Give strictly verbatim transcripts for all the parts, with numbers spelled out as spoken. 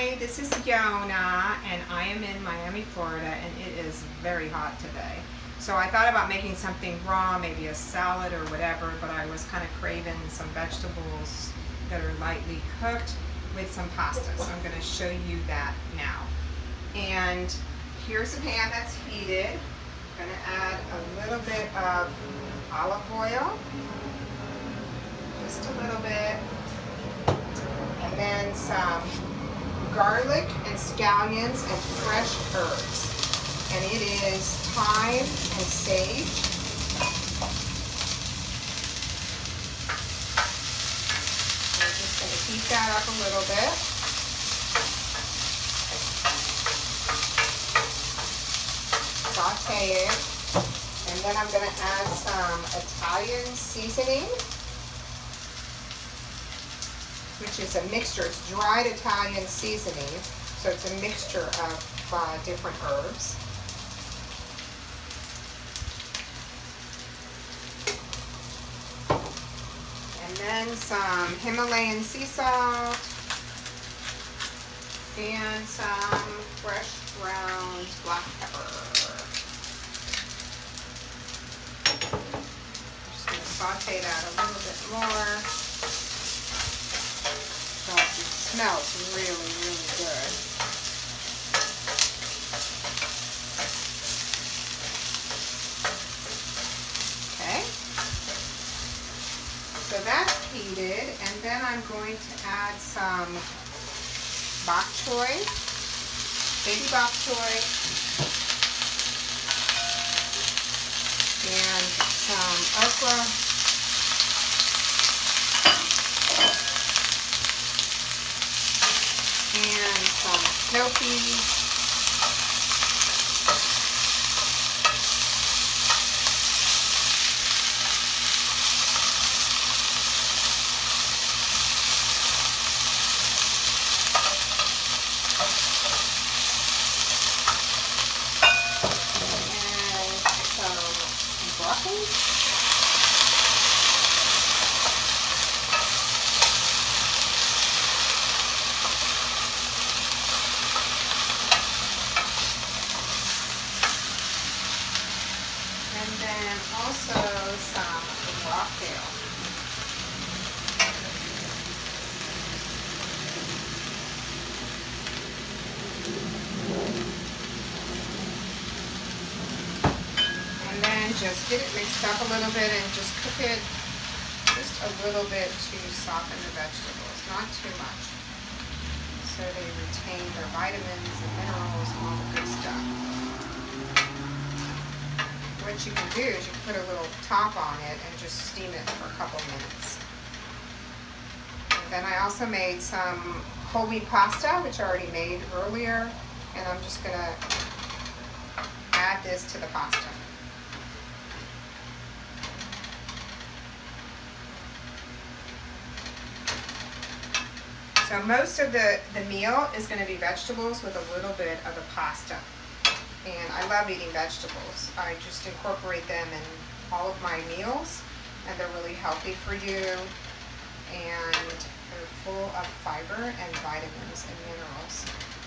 Hi, this is Yona, and I am in Miami, Florida, and it is very hot today. So I thought about making something raw, maybe a salad or whatever, but I was kind of craving some vegetables that are lightly cooked with some pasta. So I'm going to show you that now. And here's a pan that's heated. I'm going to add a little bit of olive oil, just a little bit, and then some garlic and scallions and fresh herbs. And it is thyme and sage. We're just going to heat that up a little bit. Saute it. And then I'm going to add some Italian seasoning, which is a mixture. It's dried Italian seasoning, so it's a mixture of uh, different herbs. And then some Himalayan sea salt and some fresh ground black pepper. Just going to saute that a little bit more. It smells really, really good. Okay. So that's heated, and then I'm going to add some bok choy, baby bok choy, and some okra. And some snow peas. And some broccoli. And then also some rock kale. And then just get it mixed up a little bit and just cook it just a little bit to soften the vegetables, not too much, so they retain their vitamins and minerals and all the good stuff. What you can do is you can put a little top on it and just steam it for a couple minutes. And then I also made some whole wheat pasta, which I already made earlier, and I'm just going to add this to the pasta. So most of the, the meal is going to be vegetables with a little bit of the pasta. And I love eating vegetables. I just incorporate them in all of my meals, and they're really healthy for you, and they're full of fiber and vitamins and minerals.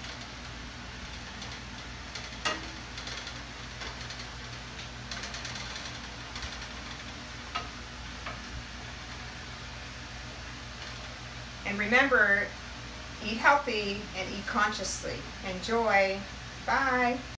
And remember, eat healthy and eat consciously. Enjoy. Bye.